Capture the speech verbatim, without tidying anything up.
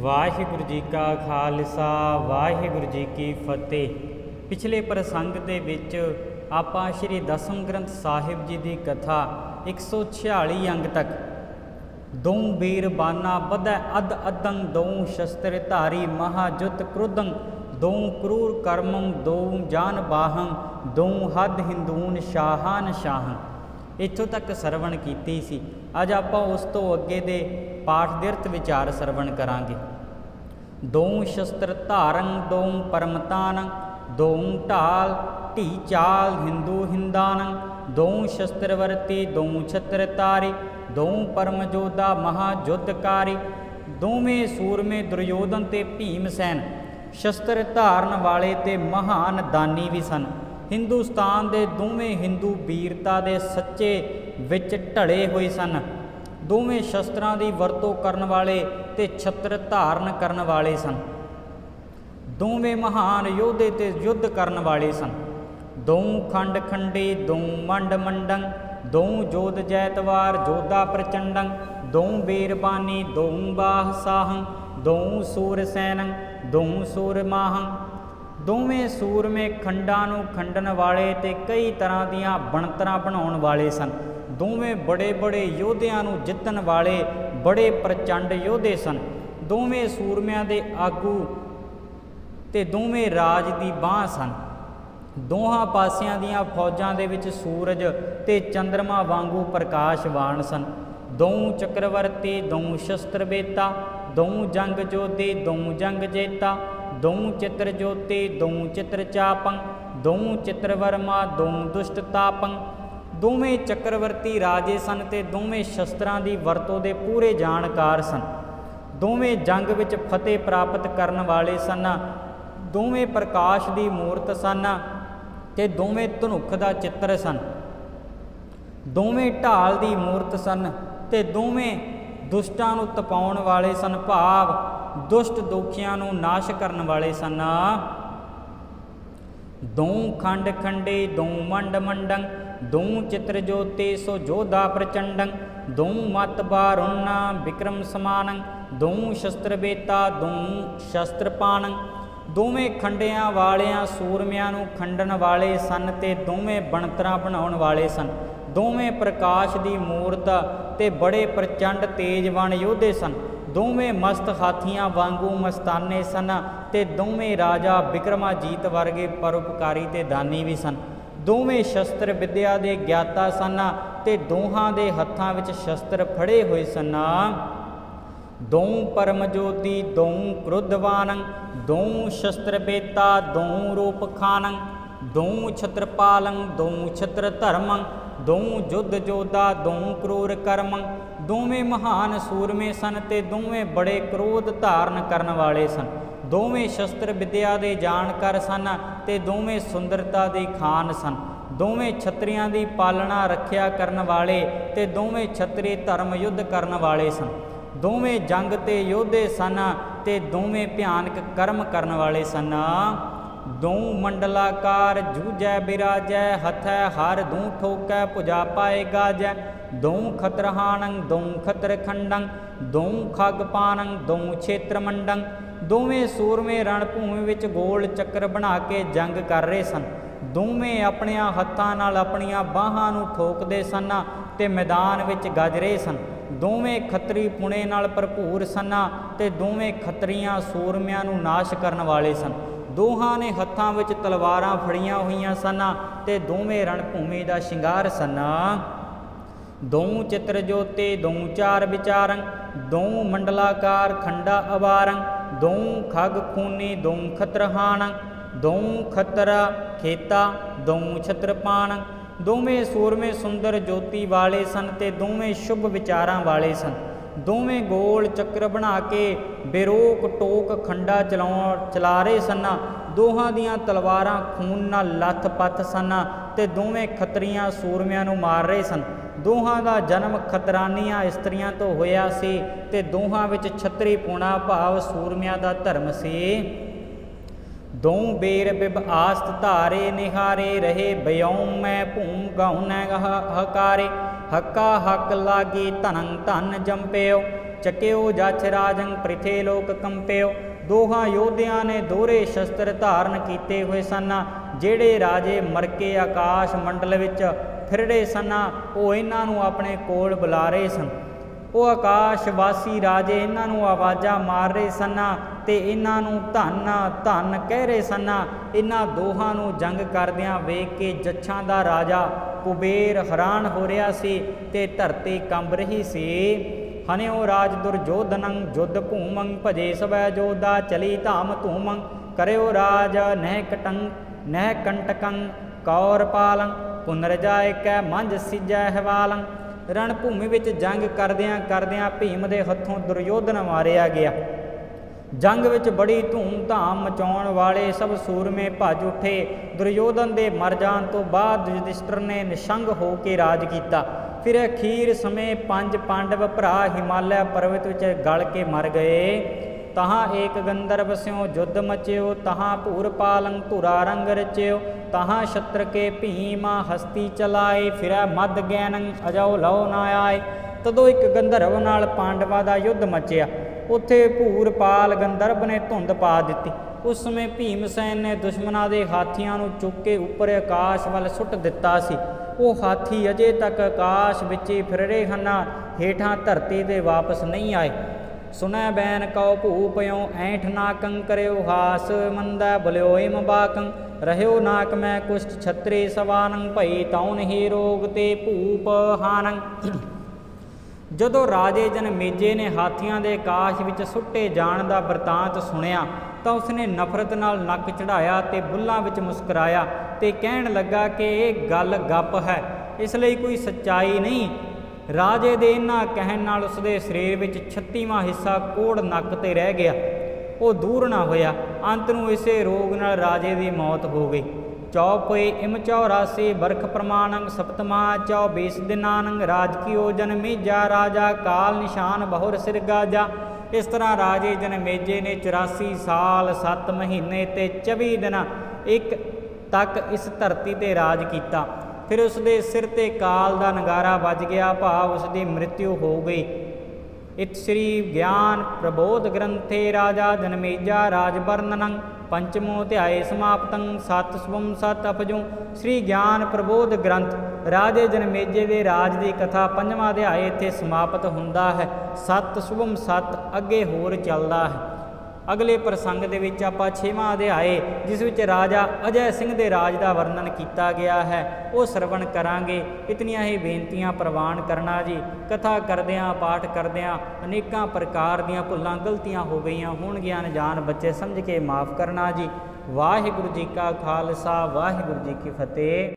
ਵਾਹਿਗੁਰੂ ਜੀ ਕਾ ਖਾਲਸਾ ਵਾਹਿਗੁਰੂ ਜੀ ਕੀ ਫਤਿਹ। ਪਿਛਲੇ ਪ੍ਰਸੰਗ ਦੇ ਵਿੱਚ ਆਪਾਂ ਸ਼੍ਰੀ ਦਸਮ ਗ੍ਰੰਥ ਸਾਹਿਬ ਜੀ ਦੀ ਕਥਾ ਇੱਕ ਸੌ ਛਿਆਲੀ ਅੰਗ ਤੱਕ ਦਊ ਬੀਰ ਬਾਨਾ ਬਧੈ ਅਧ ਅਦੰ ਦਊ ਸ਼ਸਤਰ ਧਾਰੀ ਮਹਾਜੁਤ ਕ੍ਰੋਧੰ ਦਊ ਕਰੂਰ ਕਰਮੰ ਦਊ ਜਾਨ ਬਾਹੰ ਦਊ ਹੱਦ ਹਿੰਦੂਨ ਸ਼ਾਹਾਨ ਸ਼ਾਹੰ। ਇੱਥੋਂ ਤੱਕ ਸਰਵਣ ਕੀਤੀ ਸੀ। ਅੱਜ ਆਪਾਂ ਉਸ ਤੋਂ ਅੱਗੇ ਦੇ ਪਾਠ ਦੇ ਅਰਥ ਵਿਚਾਰ ਸਰਵਣ ਕਰਾਂਗੇ। ਦਊ ਸ਼ਸਤਰ ਧਾਰੰ ਦਊ ਪਰਮਤਾਨ ਦਊ ਢਾਲ ਢੀ ਚਾਲ ਹਿੰਦੂ ਹਿੰਦਾਨ ਦਊ ਸ਼ਸਤਰ ਵਰਤੀ ਦਊ ਛਤਰ ਤਾਰੀ ਦਊ ਪਰਮ ਜੋਧਾ ਮਹਾਜੁੱਧਕਾਰੀ। ਦੋਵੇਂ ਸੂਰਮੇ ਦੁਰਯੋਧਨ ਤੇ ਭੀਮ ਸੈਨ ਸ਼ਸਤਰ ਧਾਰਨ ਵਾਲੇ ਤੇ ਮਹਾਨ ਦਾਨੀ ਵੀ ਸਨ। ਹਿੰਦੁਸਤਾਨ ਦੇ ਦੋਵੇਂ ਹਿੰਦੂ ਵੀਰਤਾ ਦੇ ਸੱਚੇ ਵਿੱਚ ਢਲੇ ਹੋਏ ਸਨ। ਦੋਵੇਂ ਸ਼ਸਤਰਾਂ ਦੀ ਵਰਤੋਂ ਕਰਨ ਵਾਲੇ ਤੇ ਛਤਰ ਧਾਰਨ ਕਰਨ ਵਾਲੇ ਸਨ। ਦੋਵੇਂ ਮਹਾਨ ਯੋਧੇ ਤੇ ਯੁੱਧ ਕਰਨ ਵਾਲੇ ਸਨ। ਦਊ ਖੰਡ ਖੰਡੇ ਦਊ ਮੰਡ ਮੰਡੰ ਦਊ ਜੋਧ ਜੈਤਵਾਰ ਜੋਧਾ ਪ੍ਰਚੰਡੰ ਦਊ ਬੀਰਬਾਨੀ ਦਊ ਬਾਹ ਸਾਹੰ ਦਊ ਸੂਰ ਸੈਨੰ ਦਊ ਸੂਰ ਮਾਹੰ। ਦੋਵੇਂ ਸੂਰਮੇ ਖੰਡਾਂ ਨੂੰ ਖੰਡਣ ਵਾਲੇ ਤੇ ਕਈ ਤਰ੍ਹਾਂ ਦੀਆਂ ਬਣਤਰਾਂ ਬਣਾਉਣ ਵਾਲੇ ਸਨ। ਦੋਵੇਂ ਬੜੇ ਬੜੇ ਯੋਧਿਆਂ ਨੂੰ ਜਿੱਤਣ ਵਾਲੇ ਬੜੇ ਪ੍ਰਚੰਡ ਯੋਧੇ ਸਨ। ਦੋਵੇਂ ਸੂਰਮਿਆਂ ਦੇ ਆਗੂ ਤੇ ਦੋਵੇਂ ਰਾਜ ਦੀ ਬਾਂਹ ਸਨ। ਦੋਹਾਂ ਪਾਸਿਆਂ ਦੀਆਂ ਫੌਜਾਂ ਦੇ ਵਿੱਚ ਸੂਰਜ ਤੇ ਚੰਦਰਮਾ ਵਾਂਗੂ ਪ੍ਰਕਾਸ਼ਵਾਨ ਸਨ। ਦਊ ਚੱਕਰਵਰਤੀ ਦਊ ਸ਼ਸਤਰ ਬੇਤਾ ਦਊ ਜੰਗ ਜੋਧੇ ਦਊ ਜੰਗ ਜੇਤਾ ਦਊ ਚਿੱਤਰ ਜੋਤੀ ਦਊ ਚਿੱਤਰ ਚਾਪੰ ਦਊ ਚਿੱਤਰਵਰਮਾ ਦਊ ਦੁਸ਼ਟ ਤਾਪੰ। ਦੋਵੇਂ ਚੱਕਰਵਰਤੀ ਰਾਜੇ ਸਨ ਤੇ ਦੋਵੇਂ ਸ਼ਸਤਰਾਂ ਦੀ ਵਰਤੋਂ ਦੇ ਪੂਰੇ ਜਾਣਕਾਰ ਸਨ। ਦੋਵੇਂ ਜੰਗ ਵਿੱਚ ਫਤਿਹ ਪ੍ਰਾਪਤ ਕਰਨ ਵਾਲੇ ਸਨ। ਦੋਵੇਂ ਪ੍ਰਕਾਸ਼ ਦੀ ਮੂਰਤ ਸਨ ਤੇ ਦੋਵੇਂ ਧਨੁੱਖ ਦਾ ਚਿੱਤਰ ਸਨ। ਦੋਵੇਂ ਢਾਲ ਦੀ ਮੂਰਤ ਸਨ ਤੇ ਦੋਵੇਂ ਦੁਸ਼ਟਾਂ ਨੂੰ ਤਪਾਉਣ ਵਾਲੇ ਸਨ, ਭਾਵ ਦੁਸ਼ਟ ਦੋਖੀਆਂ ਨੂੰ ਨਾਸ਼ ਕਰਨ ਵਾਲੇ ਸਨ। ਦਊ ਖੰਡ ਖੰਡੇ ਦਊ ਮੰਡ ਮੰਡੰ ਦਊ ਚਿੱਤਰ ਜੋਤੇ ਸੋ ਜੋਧਾ ਪ੍ਰਚੰਡੰ ਦਊ ਮਤ ਬਾਰੁਣਾ ਵਿਕਰਮ ਸਮਾਨੰ ਦਊ ਸ਼ਸਤਰ ਬੇਤਾ ਦਊ ਸ਼ਸਤਰ ਪਾਣੰ। ਦੋਵੇਂ ਖੰਡਿਆਂ ਵਾਲਿਆਂ ਸੂਰਮਿਆਂ ਨੂੰ ਖੰਡਣ ਵਾਲੇ ਸਨ ਤੇ ਦੋਵੇਂ ਬਣਤਰਾਂ ਬਣਾਉਣ ਵਾਲੇ ਸਨ। ਦੋਵੇਂ ਪ੍ਰਕਾਸ਼ ਦੀ ਮੂਰਤ ਤੇ ਬੜੇ ਪ੍ਰਚੰਡ ਤੇਜਵਾਨ ਯੋਧੇ ਸਨ। ਦੋਵੇਂ ਮਸਤ ਹਾਥੀਆਂ ਵਾਂਗੂ ਮਸਤਾਨੇ ਸਨ ਤੇ ਦੋਵੇਂ ਰਾਜਾ ਬਿਕਰਮਾਜੀਤ ਵਰਗੇ ਪਰਉਪਕਾਰੀ ਤੇ ਦਾਨੀ ਵੀ ਸਨ। ਦੋਵੇਂ ਸ਼ਸਤਰ ਵਿਦਿਆ ਦੇ ਗਿਆਤਾ ਸਨ ਤੇ ਦੋਹਾਂ ਦੇ ਹੱਥਾਂ ਵਿੱਚ ਸ਼ਸਤਰ ਫੜੇ ਹੋਏ ਸਨ। ਦਊ ਪਰਮ ਜੋਤੀ ਦਊ ਕ੍ਰੋਧਵਾਨੰ ਦਊ ਸ਼ਸਤਰ ਬੇਤਾ ਦਊ ਰੂਪ ਖਾਨੰ ਦਊ ਛਤਰਪਾਲੰ ਦਊ ਛਤਰ ਧਰਮੰ ਦਊ ਜੁੱਧ ਜੋਧਾ ਦਊ ਕਰੂਰ ਕਰਮੰ। ਦੋਵੇਂ ਮਹਾਨ ਸੂਰਮੇ ਸਨ ਤੇ ਦੋਵੇਂ ਬੜੇ ਕ੍ਰੋਧ ਧਾਰਨ ਕਰਨ ਵਾਲੇ ਸਨ। ਦੋਵੇਂ ਸ਼ਸਤਰ ਵਿਦਿਆ ਦੇ ਜਾਣਕਾਰ ਸਨ ਤੇ ਦੋਵੇਂ ਸੁੰਦਰਤਾ ਦੇ ਖਾਨ ਸਨ। ਦੋਵੇਂ ਛਤਰੀਆਂ ਦੀ ਪਾਲਣਾ ਰੱਖਿਆ ਕਰਨ ਵਾਲੇ ਤੇ ਦੋਵੇਂ ਛਤਰੀ ਧਰਮ ਯੁੱਧ ਕਰਨ ਵਾਲੇ ਸਨ। ਦੋਵੇਂ ਜੰਗ ਤੇ ਯੋਧੇ ਸਨ ਤੇ ਦੋਵੇਂ ਭਿਆਨਕ ਕਰਮ ਕਰਨ ਵਾਲੇ ਸਨ। ਦਊ ਮੰਡਲਾਕਾਰ ਜੂਝੈ ਬਿਰਾਜੈ ਹਥੈ ਹਰ ਦਊ ਠੋਕੈ ਭੁਜਾ ਪਾਏ ਗਾਜੈ ਦਊ ਖਤਰਹਾਨੰ ਦਊ ਖਤਰ ਖੰਡੰ ਦਊ ਖਗ ਪਾਨੰ ਦਊ ਛੇਤਰ ਮੰਡੰ। ਦੋਵੇਂ ਸੂਰਮੇ ਰਣ ਭੂਮੀ ਵਿੱਚ ਗੋਲ ਚੱਕਰ ਬਣਾ ਕੇ ਜੰਗ ਕਰ ਰਹੇ ਸਨ। ਦੋਵੇਂ ਆਪਣਿਆਂ ਹੱਥਾਂ ਨਾਲ ਆਪਣੀਆਂ ਬਾਹਾਂ ਨੂੰ ਠੋਕਦੇ ਸਨ ਤੇ ਮੈਦਾਨ ਵਿੱਚ ਗੱਜ ਰਹੇ ਸਨ। ਦੋਵੇਂ ਖੱਤਰੀ ਪੁਣੇ ਨਾਲ ਭਰਪੂਰ ਸਨ ਤੇ ਦੋਵੇਂ ਖੱਤਰੀਆਂ ਸੂਰਮਿਆਂ ਨੂੰ ਨਾਸ਼ ਕਰਨ ਵਾਲੇ ਸਨ। ਦੋਹਾਂ ਨੇ ਹੱਥਾਂ ਵਿੱਚ ਤਲਵਾਰਾਂ ਫੜੀਆਂ ਹੋਈਆਂ ਸਨ ਤੇ ਦੋਵੇਂ ਰਣ ਭੂਮੀ ਦਾ ਸ਼ਿੰਗਾਰ ਸਨ। ਦਊ ਚਿੱਤਰ ਜੋਤੇ ਦਊ ਚਾਰ ਵਿਚਾਰੰ ਦਊ ਮੰਡਲਾਕਾਰ ਖੰਡਾ ਅਵਾਰੰ ਦਊ ਖਗ ਖੂਨੀ ਦਊ ਖਤਰਹਾਨੰ ਦਊ ਖਤਰ ਖੇਤਾ ਦਊ ਛਤਰਪਾਨ। ਦੋਵੇਂ ਸੂਰਮੇ ਸੁੰਦਰ ਜੋਤੀ ਵਾਲੇ ਸਨ ਤੇ ਦੋਵੇਂ ਸ਼ੁਭ ਵਿਚਾਰਾਂ ਵਾਲੇ ਸਨ। ਦੋਵੇਂ ਗੋਲ ਚੱਕਰ ਬਣਾ ਕੇ ਬੇਰੋਕ ਟੋਕ ਖੰਡਾ ਚਲਾਉ ਚਲਾ ਰਹੇ ਸਨ। ਦੋਹਾਂ ਦੀਆਂ ਤਲਵਾਰਾਂ ਖੂਨ ਨਾਲ ਲੱਥ ਪੱਥ ਸਨ ਤੇ ਦੋਵੇਂ ਖੱਤਰੀਆਂ ਸੂਰਮਿਆਂ ਨੂੰ ਮਾਰ ਰਹੇ ਸਨ। ਦੋਹਾਂ ਦਾ ਜਨਮ ਖਤਰਾਨੀਆਂ ਇਸਤਰੀਆਂ ਤੋਂ ਹੋਇਆ ਸੀ ਤੇ ਦੋਹਾਂ ਵਿੱਚ ਛਤਰੀ ਪੁਣਾ ਭਾਵ ਸੂਰਮਿਆਂ ਦਾ ਧਰਮ ਸੀ। ਦਊ ਬੇਰ ਬਿਬ ਆਸਤ ਧਾਰੇ ਨਿਹਾਰੇ ਰਹੇ ਬਿਉ ਮੈਂ ਭੂਮ ਗਾਉਨੈ ਹਕਾਰੇ ਹੱਕਾ ਹੱਕ ਲਾਗੀ ਧਨੰ ਧਨ ਜੰਪਿਓ ਚੱਕਿਓ ਜਛ ਰਾਜੰ ਪ੍ਰਿਥੇ ਲੋਕ ਕੰਪਿਓ। ਦੋਹਾਂ ਯੋਧਿਆਂ ਨੇ ਦੋਹਰੇ ਸ਼ਸਤਰ ਧਾਰਨ ਕੀਤੇ ਹੋਏ ਸਨ। ਜਿਹੜੇ ਰਾਜੇ ਮਰ ਕੇ ਆਕਾਸ਼ ਮੰਡਲ ਵਿੱਚ ਫਿਰਦੇ ਸਨ ਉਹ ਇਹਨਾਂ ਨੂੰ ਆਪਣੇ ਕੋਲ ਬੁਲਾ ਰਹੇ ਸਨ। ਉਹ ਆਕਾਸ਼ਵਾਸੀ ਰਾਜੇ ਇਹਨਾਂ ਨੂੰ ਆਵਾਜ਼ਾਂ ਮਾਰ ਰਹੇ ਸਨ ਅਤੇ ਇਹਨਾਂ ਨੂੰ ਧੰਨ ਧੰਨ ਕਹਿ ਰਹੇ ਸਨ। ਇਹਨਾਂ ਦੋਹਾਂ ਨੂੰ ਜੰਗ ਕਰਦਿਆਂ ਵੇਖ ਕੇ ਜੱਛਾਂ ਦਾ ਰਾਜਾ ਕੁਬੇਰ ਹੈਰਾਨ ਹੋ ਰਿਹਾ ਸੀ ਅਤੇ ਧਰਤੀ ਕੰਬ ਰਹੀ ਸੀ। ਹਨਿਓ ਰਾਜ ਦੁਰਜੋਧਨੰ ਜੁਧ ਭੂਮੰ ਭਜੇ ਸਵੈ ਜੋਧਾ ਚਲੀ ਧਾਮ ਧੂਮੰ। ਕਰਿਓ ਰਾਜ ਨਹਿ ਕਟੰ ਨਹਿ ਕੰਟਕੰ ਕੌਰ ਪਾਲੰ ਪੁਨਰਜਾਇ ਕੈ ਮੰਝ ਸਿਜੈ ਹਵਾਲੰ। ਰਣ ਭੂਮੀ ਵਿੱਚ ਜੰਗ ਕਰਦਿਆਂ ਕਰਦਿਆਂ ਭੀਮ ਦੇ ਹੱਥੋਂ ਦੁਰਯੋਧਨ ਮਾਰਿਆ ਗਿਆ। ਜੰਗ ਵਿੱਚ ਬੜੀ ਧੂਮ ਧਾਮ ਮਚਾਉਣ ਵਾਲੇ ਸਭ ਸੂਰਮੇ ਭੱਜ ਉੱਠੇ। ਦੁਰਯੋਧਨ ਦੇ ਮਰ ਜਾਣ ਤੋਂ ਬਾਅਦ ਯੁਧਿਸ਼ਟਰ ਨੇ ਨਿਸ਼ੰਗ ਹੋ ਕੇ ਰਾਜ ਕੀਤਾ। ਫਿਰ ਅਖੀਰ ਸਮੇਂ ਪੰਜ ਪਾਂਡਵ ਭਰਾ ਹਿਮਾਲਿਆ ਪਰਬਤ ਵਿੱਚ ਗਲ ਕੇ ਮਰ ਗਏ। ਤਹਾਂ ਏਕ ਗੰਧਰਵ ਸਿਉ ਜੁਧ ਮਚਿਓ ਤਹਾਂ ਭੂਰ ਪਾਲੰ ਧੁਰਾ ਰੰਗ ਰਚਿਓ। ਤਹਾਂ ਸ਼ਤਰ ਕੇ ਭੀਮ ਹਸਤੀ ਚਲਾਏ ਫਿਰੈ ਮਦ ਗੈਨੰ ਅਜਉ ਲਉ ਨਾ ਆਏ। ਤਦੋਂ ਇੱਕ ਗੰਧਰਵ ਨਾਲ ਪਾਂਡਵਾਂ ਦਾ ਯੁੱਧ ਮਚਿਆ। ਉੱਥੇ ਭੂਰ ਪਾਲ ਗੰਧਰਵ ਨੇ ਧੁੰਦ ਪਾ ਦਿੱਤੀ। ਉਸ ਸਮੇਂ ਭੀਮ ਸੈਨ ਨੇ ਦੁਸ਼ਮਣਾਂ ਦੇ ਹਾਥੀਆਂ ਨੂੰ ਚੁੱਕ ਕੇ ਉੱਪਰ ਆਕਾਸ਼ ਵੱਲ ਸੁੱਟ ਦਿੱਤਾ ਸੀ। ਉਹ ਹਾਥੀ ਅਜੇ ਤੱਕ ਆਕਾਸ਼ ਵਿੱਚ ਹੀ ਫਿਰ ਰਹੇ ਹਨ, ਹੇਠਾਂ ਧਰਤੀ 'ਤੇ ਵਾਪਸ ਨਹੀਂ ਆਏ। ਸੁਣੈ ਬੈਨ ਕਉ ਭੂਪਿਓ ਐਂਠ ਨਾਕੰ ਕਰਿਓ ਹਾਸ ਮੰਦੈ ਬਲਿਓ ਇਮ ਬਾਕੰ। ਰਹਿਓ ਨਾਕ ਮੈਂ ਕੁਸ਼ਟ ਛਤਰੀ ਸਵਾਨੰ ਭਈ ਤਉ ਨਹੀਂ ਰੋਗ ਤੇ ਭੂਪ ਹਾਨੰ। ਜਦੋਂ ਰਾਜੇ ਜਨਮੇਜੇ ਨੇ ਹਾਥੀਆਂ ਦੇ ਆਕਾਸ਼ ਵਿੱਚ ਸੁੱਟੇ ਜਾਣ ਦਾ ਬਰਤਾਂਤ ਸੁਣਿਆ ਤਾਂ ਉਸਨੇ ਨਫ਼ਰਤ ਨਾਲ ਨੱਕ ਚੜ੍ਹਾਇਆ ਅਤੇ ਬੁੱਲ੍ਹਾਂ ਵਿੱਚ ਮੁਸਕਰਾਇਆ ਅਤੇ ਕਹਿਣ ਲੱਗਾ ਕਿ ਇਹ ਗੱਲ ਗੱਪ ਹੈ, ਇਸ ਲਈ ਕੋਈ ਸੱਚਾਈ ਨਹੀਂ। ਰਾਜੇ ਦੇ ਇਹਨਾਂ ਕਹਿਣ ਨਾਲ ਉਸਦੇ ਸਰੀਰ ਵਿੱਚ ਛੱਤੀਵਾਂ ਹਿੱਸਾ ਕੋੜ ਨੱਕ 'ਤੇ ਰਹਿ ਗਿਆ। ਉਹ ਦੂਰ ਨਾ ਹੋਇਆ। ਅੰਤ ਨੂੰ ਇਸੇ ਰੋਗ ਨਾਲ ਰਾਜੇ ਦੀ ਮੌਤ ਹੋ ਗਈ। ਚੌਪਈ ਇਮ ਚੌਰਾਸੀ ਬਰਖ ਪ੍ਰਮਾਣੰ ਸਪਤਮਾ ਚੌਬੀਸ ਦਿਨਾਨੰ ਰਾਜਕੀਓ ਜਨਮੇਜਾ ਰਾਜਾ ਕਾਲ ਨਿਸ਼ਾਨ ਬਹੁਰ ਸਿਰ ਗਾਜਾ। ਇਸ ਤਰ੍ਹਾਂ ਰਾਜੇ ਜਨਮੇਜੇ ਨੇ ਚੁਰਾਸੀ ਸਾਲ ਸੱਤ ਮਹੀਨੇ ਅਤੇ ਚੌਵੀ ਦਿਨ ਇੱਕ ਤੱਕ ਇਸ ਧਰਤੀ 'ਤੇ ਰਾਜ ਕੀਤਾ। ਫਿਰ ਉਸ ਦੇ ਸਿਰ 'ਤੇ ਕਾਲ ਦਾ ਨਗਾਰਾ ਵੱਜ ਗਿਆ, ਭਾਵ ਉਸ ਦੀ ਮ੍ਰਿਤਿੂ ਹੋ ਗਈ। ਇਤ ਸ੍ਰੀ ਗਿਆਨ ਪ੍ਰਬੋਧ ਗ੍ਰੰਥੇ ਰਾਜਾ ਜਨਮੇਜਾ ਰਾਜ ਵਰਣਨੰ ਪੰਚਮੋ ਅਧਿਆਏ ਸਮਾਪਤੰ। ਸਤ ਸ਼ੁਭਮ ਸਤ ਅਪਜੂ। ਸ੍ਰੀ ਗਿਆਨ ਪ੍ਰਬੋਧ ਗ੍ਰੰਥ ਰਾਜੇ ਜਨਮੇਜੇ ਦੇ ਰਾਜ ਦੀ ਕਥਾ ਪੰਜਵਾਂ ਅਧਿਆਏ ਇੱਥੇ ਸਮਾਪਤ ਹੁੰਦਾ ਹੈ। ਸਤ ਸ਼ੁਭਮ ਸਤ ਅੱਗੇ ਹੋਰ ਚੱਲਦਾ ਹੈ। ਅਗਲੇ ਪ੍ਰਸੰਗ ਦੇ ਵਿੱਚ ਆਪਾਂ ਛੇਵਾਂ ਅਧਿਆਏ ਜਿਸ ਵਿੱਚ ਰਾਜਾ ਅਜੈ ਸਿੰਘ ਦੇ ਰਾਜ ਦਾ ਵਰਣਨ ਕੀਤਾ ਗਿਆ ਹੈ ਉਹ ਸਰਵਣ ਕਰਾਂਗੇ। ਇਤਨੀਆਂ ਹੀ ਬੇਨਤੀਆਂ ਪ੍ਰਵਾਨ ਕਰਨਾ ਜੀ। ਕਥਾ ਕਰਦਿਆਂ ਪਾਠ ਕਰਦਿਆਂ ਅਨੇਕਾਂ ਪ੍ਰਕਾਰ ਦੀਆਂ ਭੁੱਲਾਂ ਗਲਤੀਆਂ ਹੋ ਗਈਆਂ ਹੋਣਗੀਆਂ, ਅਣਜਾਣ ਬੱਚੇ ਸਮਝ ਕੇ ਮਾफ़ ਕਰਨਾ ਜੀ। ਵਾਹਿਗੁਰੂ ਜੀ ਕਾ ਖਾਲਸਾ ਵਾਹਿਗੁਰੂ ਜੀ ਕੀ ਫਤਿਹ।